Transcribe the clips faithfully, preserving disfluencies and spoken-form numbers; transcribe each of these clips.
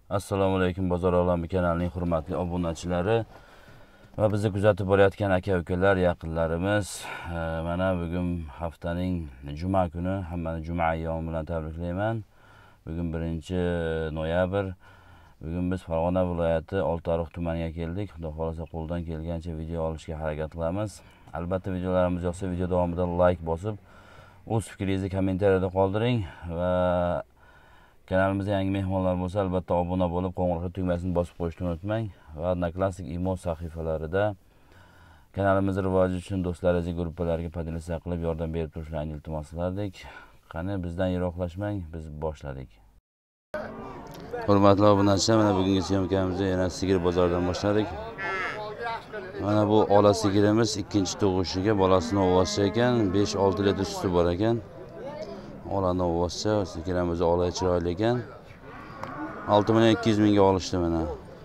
Assalomu alaykum Bozor olami kanalining hurmatli obunachilari va bizni kuzatib borayotgan aka-ukalar, yaqinlarimiz. Mana bugun haftaning juma kuni hammani juma ayyomi bilan tabriklayman. Bugun birinchi noyabr. Bugun biz Farg'ona viloyati Oltiariq tumaniga keldik. Xudo xolasa qo'ldan kelgancha video olishga harakat qilamiz. Albatta videolarimiz yoqsa video davomida like bosib, o'z fikringizni kommentariyada qoldiring va kanalimizga yangi mehmonlar bo'lsa albatta obuna bo'lib, qo'ng'iroq tugmasini bosib qo'yishni unutmang va Odnoklassnik imo sahifalarida kanalimiz rivoji uchun do'stlaringiz guruhlarga podelitsiya qilib yordam berib turishlarini iltimos qilardik. Qani bizdan yiroqlashmang, biz boshladik. Hurmatli obunachilar, mana bugungi syomkamizni yana sigir bozoridan boshladik. Mana bu ola sigirimiz ikkinchi tug'ishiga bolasini ovozcha ekan, besh olti litr suti bor ekan. Olani ovozcha, sigiramiz ola chiroyli ekan. olti million ikki yuz mingga olishdi mana.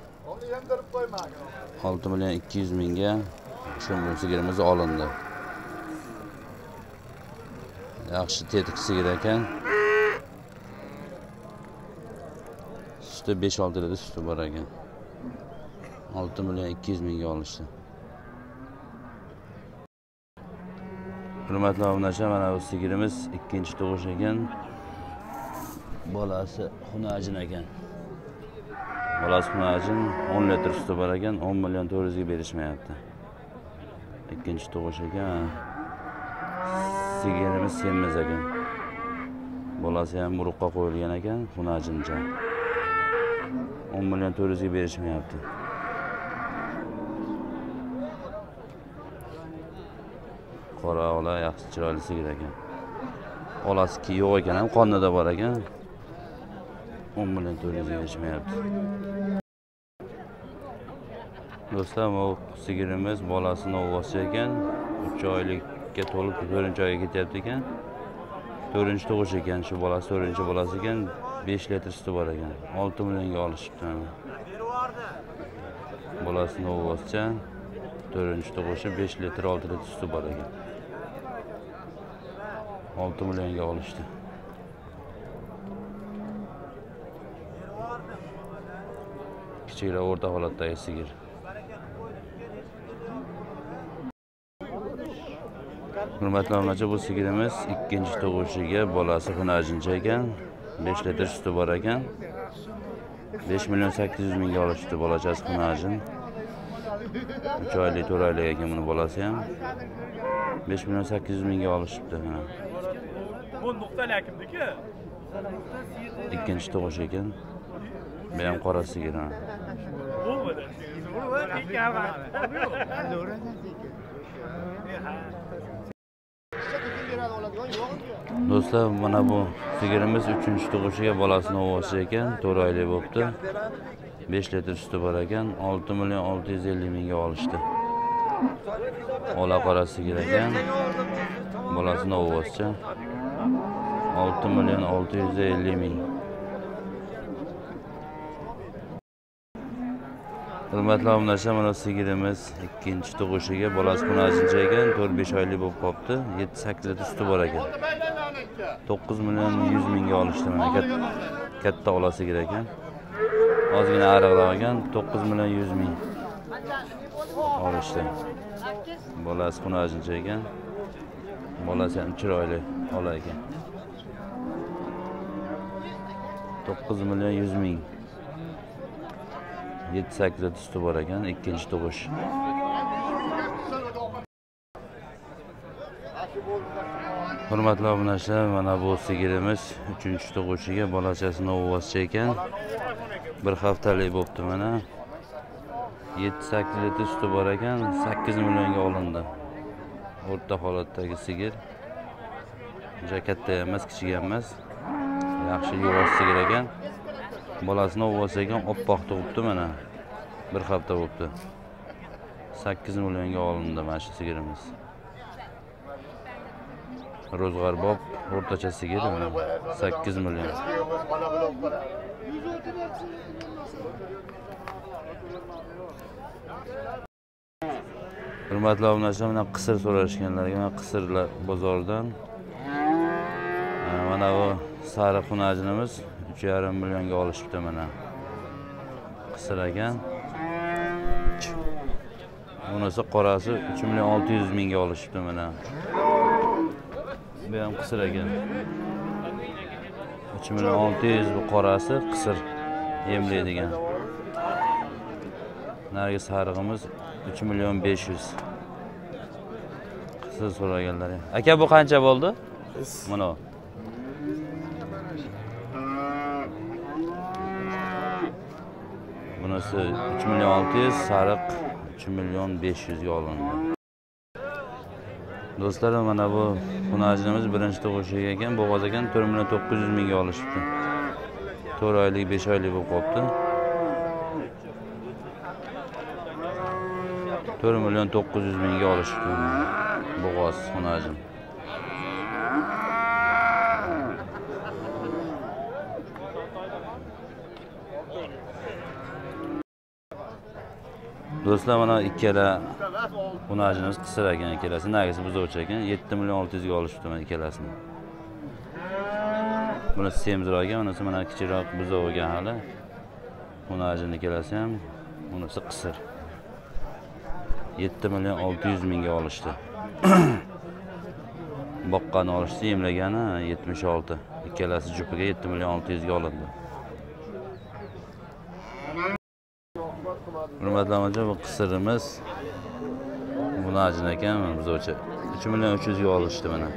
olti million ikki yuz mingga shu sigirimiz olindi. Yaxshi tetik sigir ekan. Suti besh olti litr suti bor ekan. olti million ikki yuz mingga olishdi. Hurmatli obunachilar, mana bu sigirimiz ikkinchi tug'ish ekan. Bolasi xunajin ekan. Bolasi xunajin o'n litr suti bor ekan, o'n million to'rt yuz ga berishmayapti. Ikkinchi tug'ish ekan. Sigirimiz semiz ekan. Bolasi ham urug'qa qo'yilgan ekan, xunajincha. o'n million to'rt yuz ga berishmayapti. Qora ola yaxshi chiroyli sigir ekan. Olasi ki yo'q ekan, ham qonida bor ekan. o'n million to'rt yuz ga berishmayapti. Do'stlar, bu sigirimiz bolasini ovozcha ekan. uch oylikka to'lib to'rtinchi oyga ketyapti ekan. to'rtinchi tug'ish ekan, shu bolasi to'rtinchi bolasi ekan. besh litr suti bor ekan. olti millionga olishibdi. Bolasini ovozcha, to'rtinchi tug'ishi, besh litr olti litr suti bor ekan. olti millionga olishdi. Kichiklar o'rta holatdagi sigir. Hurmatli obunachilar, bu sigirimiz ikkinchi tug'ishiga bolasi xunajincha ekan. besh litr suti bor ekan. besh million sakkiz yuz mingga olishdi bolachasi xunajin. uch oylik, to'rt oylik ekan buni bolasi ham. besh million sakkiz yuz mingga olishibdi. Bu nuqtalar kimniki? Ikkinchi tug'ish ekan. Bu ham qora sigir. Do'stlar, mana bu sigirimiz uchinchi tug'ishiga bolasini ovozcha ekan, to'rt oylik bo'libdi. besh litr suti bor ekan, olti million olti yuz ellik mingga olishdi. Ola qora sigir ekan. Bolasini ovozcha olti million olti yuz ellik ming. Hurmatli obunachilar, mana sigirimiz ikkinchi tug'ishiga bolasi xunajincha ekan, to'rt besh oylik bo'lib qolibdi. yetti sakkiz litr suti bor ekan. to'qqiz million yuz mingga olishdi mana. Katta ola sigir ekan. Ozgina ariqroq ekan, to'qqiz million yuz ming olishdi. Bolasi xunajincha ekan. Bolasi ham chiroyli ola ekan. to'qqiz million yuz ming. yetti sakkiz litr suti bor ekan, ikkinchi tug'ish. Hurmatli obunachilar, mana bu sigirimiz uchinchi tug'ishiga bolachasini ovozcha ekan. bir haftalik bo'libdi mana. yetti sakkiz litr suti bor ekan, sakkiz millionga olindi. O'rta holatdagi sigir. Juda katta emas, kichik emas. Yaxshi yo'g'on sigir ekan. Bolasini ovozcha ekan, oppoq tug'ibdi mana. bir hafta bo'libdi. sakkiz millionga olindi mana shu sigirimiz. Ro'zg'arbob o'rtacha sigir sakkiz million. Hurmatli obunachilar, mana qisir so'rashganlarga, mana qisirlar bozoridan. Mana bu sariq xunajinimiz uch yarim millionga olishibdi mana. qisir ekan. Bunisi qorasi uch million olti yuz mingga olishibdi mana. Bu ham qisir ekan. uch million olti yuz bu qorasi qisir yemlaydigan. Narigi sarig'imiz uch million besh yuz. Qisir so'raganlar. Aka bu qancha bo'ldi? Mana. Bunisi uch million olti yuz, sariq uch million besh yuz ga olindi. Do'stlar, mana bu xunajinimiz birinchi tug'ishiga ekan, bo'g'oz ekan, to'rt million to'qqiz yuz mingga olishibdi. to'rt oylik, besh oylik bo'lib qolibdi. to'rt million to'qqiz yuz mingga olishibdi bo'g'oz xunajin. Do'stlar, mana ikkala xunajinimiz qisir ekan, ikkalasi nagisi buzovchi ekan, yetti million olti yuz ga olishibdi mana ikkalasini. Bunisi semizroq ekan, bunisi mana kichikroq buzov ekan hali. Xunajin ikkalasi ham, bunisi qisir. yetti million olti yuz mingga olishdi. Boqqani olishdi, yemlagani yetmish olti. Ikkalasi jupiga yetti million olti yuz ga olindi. Hurmatli onajon, bu qisirimiz xunajin ekan, buzovchi. uch million uch yuz ga olishdi mana.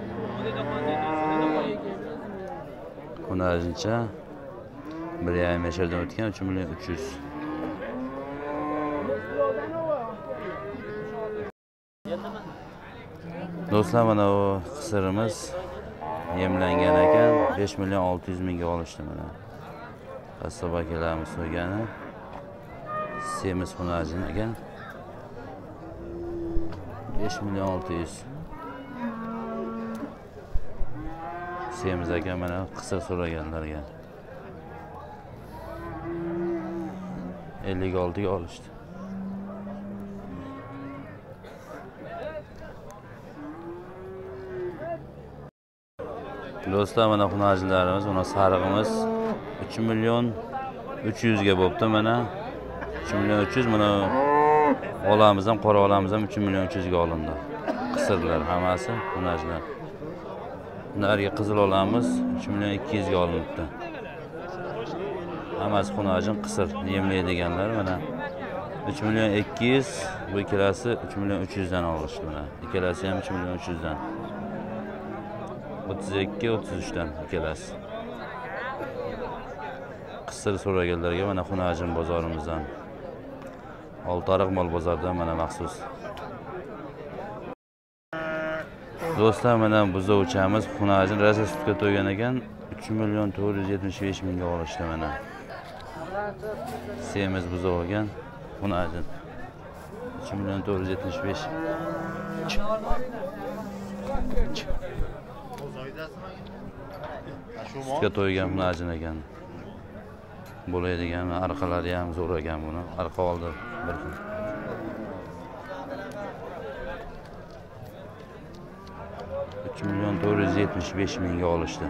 Xunajincha bir yarim yashardan o'tgan uch million uch yuz. Do'stlar, mana bu qisirimiz yemlangan ekan, besh million olti yuz mingga olishdi mana. Qassob akalarimiz so'ygani. Semiz xunajin ekan. besh million olti yuz. Semiz ekan, mana qisir so'raganlarga ellik olti ga olishdi. Do'stlar, mana xunajinlarimiz, mana sarig'imiz uch million uch yuz ga bo'pti mana. uch million uch yuz, mana olamiz ham, qora olamiz ham uch million uch yuz ga olindi. Qisirlar hammasi xunajinlar. Nariga qizil olamiz uch million ikki yuz ga olinibdi. Hammasi xunajin qisir yemlaydiganlar mana. uch million ikki yuz, bu ikkalasi uch million uch yuz dan olishdi mana. Ikkalasi ham uch million uch yuz dan. o'ttiz ikki o'ttiz uch dan ikkalasi. Qisir so'raganlarga mana xunajin bozorimizdan. Oltiariq mol bozoridan mana maxsus. Do'stlar, mana buzovchamiz xunajin rosa sutga to'ygan ekan, uch million to'rt yuz yetmish besh mingga olishdi mana. Semiz buzov ekan, xunajin uch million to'rt yuz yetmish besh. Sutga to'ygan xunajin ekan. Bo'ladigan arqalari ham zo'r ekan buni. Arqa oldi bir xil. uch million to'rt yuz yetmish besh mingga olishdi.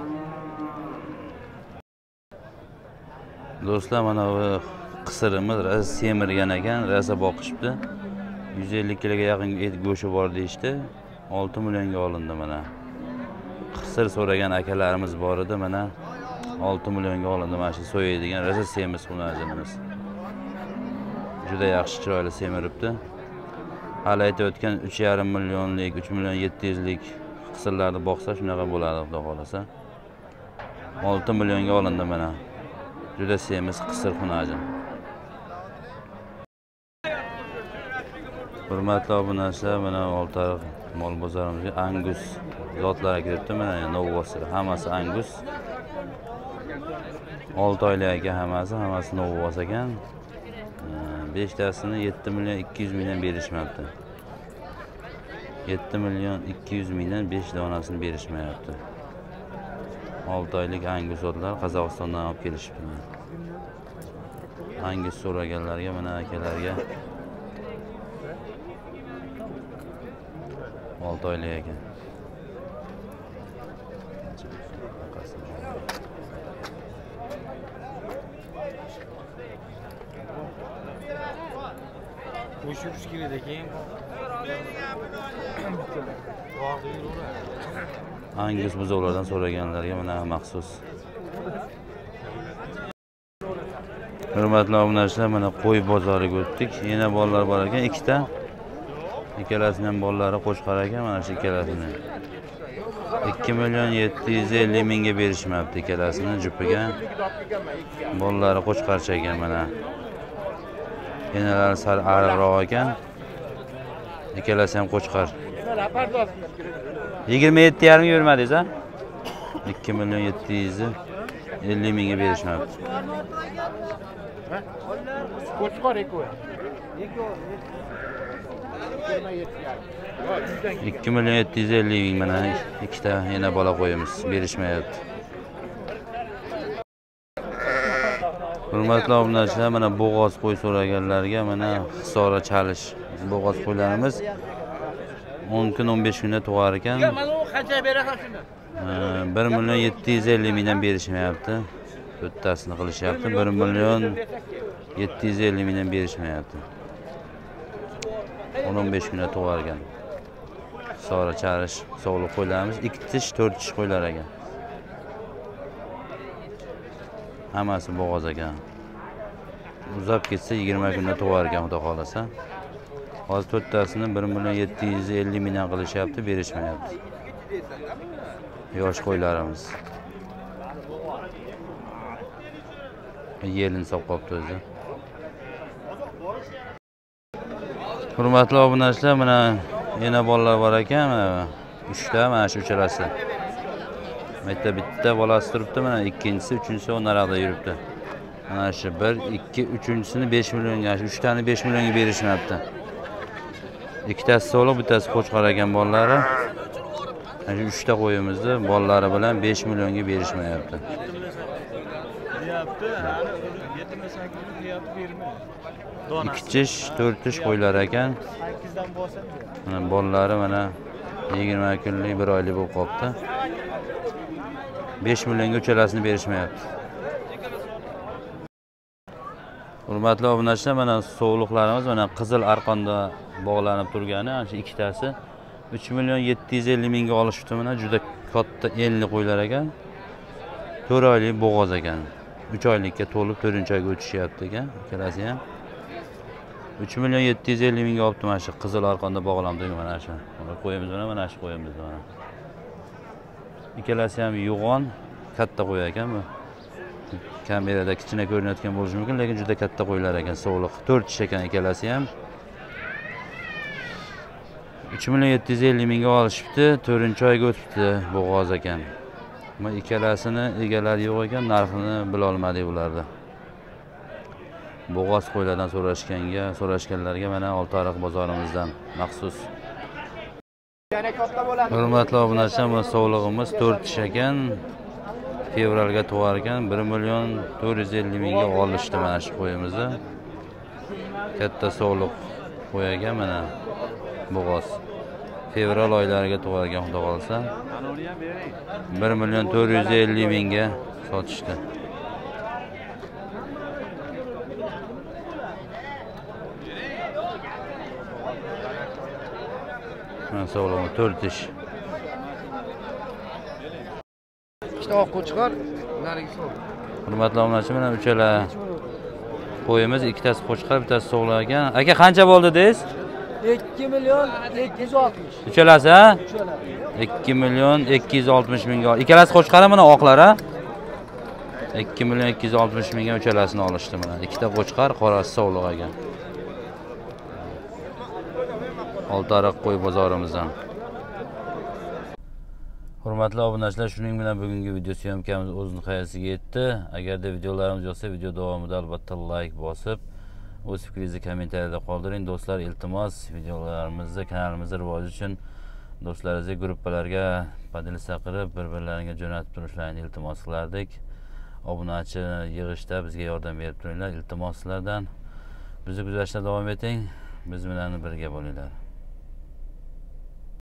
Do'stlar, mana bu qisirimiz rosa semirgan ekan, rosa boqishibdi. yuz ellik kiloga yaqin et go'shi bor deyishdi. olti millionga olindi mana. Qisir so'ragan akalarimiz bor edi mana. olti millionga olindi mana shu so'yadigan rosa semiz xunajinimiz. Juda yaxshi chiroyli semiribdi. Hali aytayotgan uch yarim millionlik, uch million yetti yuz lik qisirlarni boqsa shunaqa bo'ladi, xudo xolasa. olti millionga olindi mana. Juda semiz qisir xunajin. Hurmatli obunachilar, mana Oltiariq mol bozorimizga Angus zotlari kiribdi mana, novvosi, hammasi Angus. olti oylik ekan hammasi, hammasi novvos ekan. beshtasini yetti million ikki yuz mingdan berishmayapti. yetti million ikki yuz mingdan besh donasini berishmayapti. olti oylik Angus otlar Qozog'istondan olib kelishibdi. Angus so'raganlarga, mana akalarga olti oylik ekan. Qo'shirish kerak ekan. Angus buzoqlardan so'raganlarga mana maxsus. Hurmatli obunachilar, mana qo'y bozoriga o'tdik. Yana bolalar bor ekan, ikkita. Ikkalasini ham bolalari qo'shqar ekan, mana shu ikkalasini. ikki million yetti yuz ellik mingga berishmabdi ikkalasini jupiga. Bolalari qo'shqarcha ekan mana. Enalar sal ariqroq ekan. Ikkalasi ham qo'shqar. yigirma yetti yarim ming yurmadingiz a? ikki million yetti yuz ellik mingga berishmabdi. Qo'shqar eko. ikki million yetti yuz ellik ming mana ikkita yana bola qo'yimiz, berishmayapti. Hurmatli obunachilar, mana bo'g'oz qo'y so'raganlarga mana hisora chalish bo'g'oz qo'ylarimiz o'n kun o'n besh kunda tug'ar ekan. Qancha berasan shunda? bir million yetti yuz ellik mingdan berishmayapti. To'rttasini qilishyapti. bir million yetti yuz ellik mingdan berishmayapti. o'n o'n besh kunda tug'argan. Hisora chalish sog'liq qo'ylarimiz ikki tish, to'rt tish qo'ylar ekan. Hammasi bo'g'oz ekan. Uzab ketsa yigirma kunda tug'ar ekan, xudo xolasa. Hozir to'rttasini bir million yetti yuz ellik mingdan qilishyapti, berishmayapti. Yosh qo'ylarimiz. Yelin soqopti o'zi. Hurmatli obunachilar, mana yana bolalar bor ekan, mana uchta, mana shu uchalasi. Bitta bitta bolasi turibdi, mana ikkinchisi, uchinchisi o'naraqda yuribdi. Mana shu bir, ikki, uchinchisini besh millionga, shu uchtani besh millionga berishmabdi. Ikkitasi so'liq, bittasi qo'chqar ekan bolalari. Mana shu uchta qo'yimizni bolalari bilan besh millionga berishmayapti. Deyapti, yetti sakkiz deyapti, bermaydi. ikki tish, to'rt tish qo'ylar ekan. sakkizdan bo'lsa, Mana bolalari mana yigirma kunlik, bir oylik bo'lib qolibdi. besh millionga uchalasini berishmayapti. Hurmatli obunachilar, mana so'g'liqlarimiz mana qizil arqonda bog'lanib turgani, ana shu ikkitasi uch million yetti yuz ellik mingga olishibdi. Mana juda katta elli qo'ylar ekan. to'rt oylik bo'g'oz ekan. uch oylikka to'lib to'rtinchi oyga o'tishyapti ekan, ikkalasi ham. uch million yetti yuz ellik mingga olibdi mana shu qizil arqonda bog'lanib turgan mana shu. Qo'yimiz mana mana shu qo'yimiz mana. Ikkalasi ham yo'g'on, katta qo'y ekan bu. Kamerada kichkina ko'rinayotgan bo'lishi mumkin, lekin juda katta qo'ylar ekan, so'liq. to'rt tish ekan ikkalasi ham. uch million yetti yuz ellik mingga olishibdi, to'rtinchi oyga o'tibdi, bo'g'oz ekan. Mana ikkalasini egalari yo'q ekan, narxini bila olmadik ularda. Bo'g'oz qo'ylardan so'rashganga, so'rashganlarga mana Oltiariq bozorimizdan maxsus. Hurmatli obunachilar, bu sog'lig'imiz to'rt tish ekan. Fevralga tug'ar ekan, bir million to'rt yuz ellik mingga olishdi mana shu qo'yimizni. Katta sog'liq qo'y ekan mana bo'g'oz. Fevral oylariga tug'ar ekan, xudo qolsa. bir million to'rt yuz ellik mingga sotishdi. Mana sog'lig'i to'rt tish. ikkita oq qo'chqar, nariga so'l. Hurmatli obunachilar, mana uchala qo'yimiz, ikkitasi qo'chqar, bittasi sog'liq ekan. Aka, qancha bo'ldi deysiz? ikki million ikki yuz oltmish. Uchalasi, ha? ikki million ikki yuz oltmish mingga. Ikkalasi qo'chqar mana oqlar, ha? ikki million ikki yuz oltmish mingga uchalasini olishdi mana. Ikkita qo'chqar, qorasi sog'liq ekan. Oltiariq qo'y bozorimizdan. Hurmatli obunachilar, shuning bilan bugungi video syomkamiz o'z nihoyasiga yetdi. Agarda videolarimiz yoqsa, video davomida albatta like bosib, o'z fikringizni kommentariyada qoldiring. Do'stlar, iltimos, videolarimizni, kanalimizda rivoji uchun do'stlaringizga, gruppalarga padil chaqirib, bir-birlariga jo'natib turishlarini iltimos qilardik. Obunachi yig'ishda bizga yordam berib turinglar, iltimos sizlardan. Bizni kuzatishda davom eting. Biz bilan birga bo'linglar.